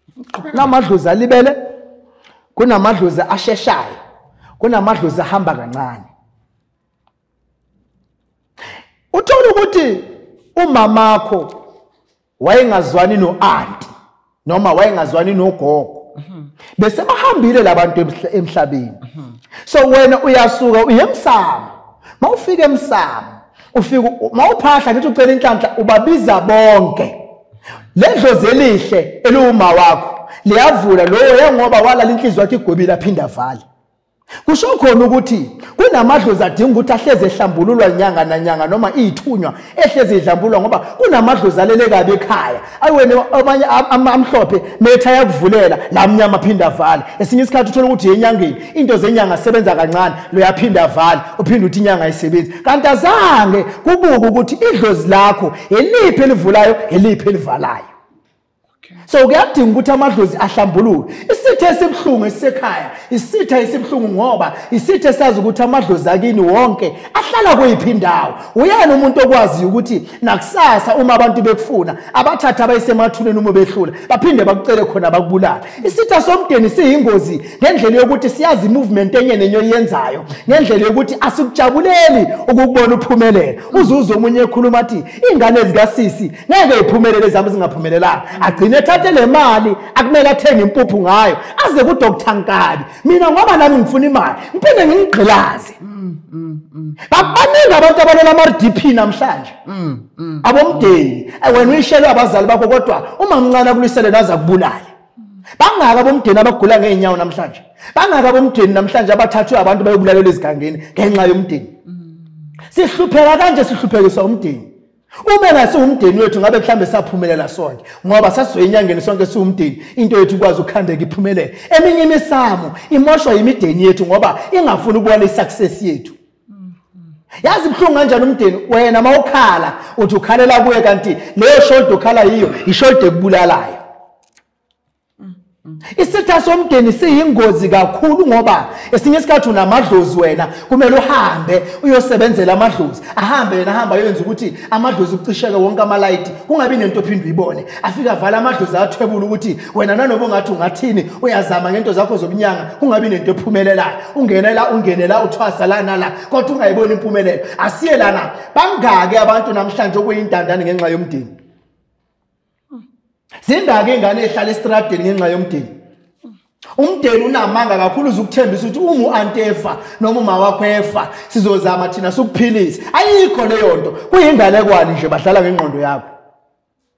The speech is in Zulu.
Kunamadlozi alibele, kunamadlozi asheshayo, kunamadlozi ahamba kancane. Uthola ukuthi umamakho wayengazwani no-aunti noma wayengazwani nogogo. Bese bahambile labantu emhlabeni. So wena uyasuka uye eMsamo. Mawufika eMsamo, ufika mawuphahla ngithi ucela inhlanhla ubabiza bonke. Ledlozi elihle eluma wakho liyavula lowo ngoba walala inhliziyo yakhe igobile aphinda avale. Kusho khona ukuthi kunamadlozi adinga ukuthi ahleze ehlambululwa inyanga nanyanga noma ithunywa ehleze idlambulwa ngoba kunamadlozi alele kabi ekhaya. Ayiwena abanye amhlophe metha yakuvulela la mnyama aphinda avale. Esinye isikhathi uthola ukuthi yenyangeni into zenyanga sebenza kancane lo yaphinda avale uphinda uthi inyanga ayisebenzi. Kanti azange kubuke ukuthi idlozi lakho eliphi elivulayo eliphi elivalayo. So kuyadinga ukuthi amadlozi ahlambulule. Isithe esibhlungu esisekhaya, isithe esibhlungu ngoba isithe sazi ukuthi amadlozi akini wonke ahlala kuyiphi indawo. Uyena umuntu okwazi ukuthi nakusasa uma abantu bekufuna abathatha abayisemathuneni uma behlula baphinde bakucele khona bakubulala. Isitha somdeni siyingozi ngendlela yokuthi siyazi movement enye nenyo yenzayo, ngendlela yokuthi asikujabuleli ukubona uphumelela. Uzuze umunye ekhuluma athi ingane zikaSisi ngeke iphumelele zami zingaphumelelanga. Agcine ethathe le mali akumele athenge impuphu ngayo aze ku Dr. Nkabi. Mina ngoba nami ngifuna imali ngiphinde ngingigqilaze. Babaningi abantu abalela ama-DP namhlanje. Abomdeni wena uyishelwe abazali bakho kodwa uma mncane akulisele naza kubulala. Bangaka abomdeni abagula ngeenyawo namhlanje. Bangaka abomdeni namhlanje abathathwe abantu bayobulalela ezigangeni ngenxa yomdeni. Sihlupheka kanje sihluphekiswa umdeni. Uma ngase umdeni wethu ngabe mhlambe saphumelela sonke ngoba sasizoyinyangeni sonke siwumdeni into yethu ikwazi ukukhandeka iphumelele. Eminye imisamo imoshwa yimideni yethu ngoba ingafuni ukubona isuccess yethu. Yazi ibhlungu kanjani umdeni wena mawukhala uthi ukhalela kuye kanti leyo shoulder ukhala yiyo ishoulder ekubulalayo. Isitha somdeni siyingozi kakhulu ngoba esinye isikhathi unamadlozi wena kumele uhambe uyosebenzela amadlozi. Ahambe yena ahamba yenza ukuthi amadlozi ukucisheke wonke amalight kungabi nento ophinda uyibone. Afika avala amadlozi athwebula ukuthi wena nanoba ungathi ungathini uyazama ngento zakho zobunyanga kungabi nento ephumelelayo. Ungenela uthwasa la nala kodwa ungayiboni impumelelo. Asiye lana bangake abantu namhlanje okuyintandane ngenxa yomdeni. Zindake ingane ehlala estradeni ngenxa yomdeni. Umdeni unamanga kakhulu uzukuthembisa ukuthi uma uanti efa noma uma wakho efa sizozama thina sokuphilisa. Ayikho leyo nto. Kuyingane kwani nje bahlala ngengqondo yakho.